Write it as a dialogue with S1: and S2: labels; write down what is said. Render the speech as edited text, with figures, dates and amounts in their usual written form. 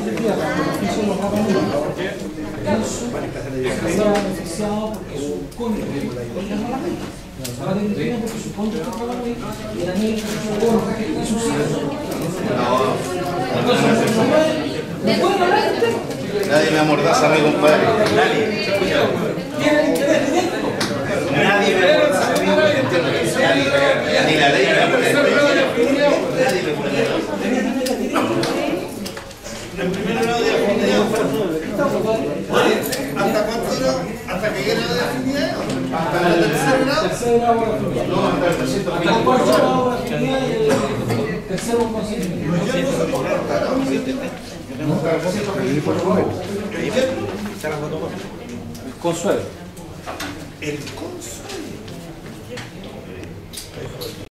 S1: de tierra, pero oficio los ramos denso, sea beneficiado porque su cónyuge es malamente. Ahora tiene que porque su cónyuge es malamente y la niña y sus hijos. Entonces, ¿no pueden hablar de usted?
S2: Nadie me amordaza a mi compadre. Nadie.
S1: ¿Tienen interés directo?
S2: Nadie me amordaza a mí, ni la ley me amordaza. Nadie me amordaza. En primer grado de afinidad, ¿hasta cuánto era? ¿Hasta que era de afinidad? ¿Hasta el tercer grado?
S1: Tercer grado de afinidad.
S2: No, hasta el 300.
S1: Hasta el cuarto grado de afinidad y el tercero consentimiento. Consuelo.
S2: El consuelo.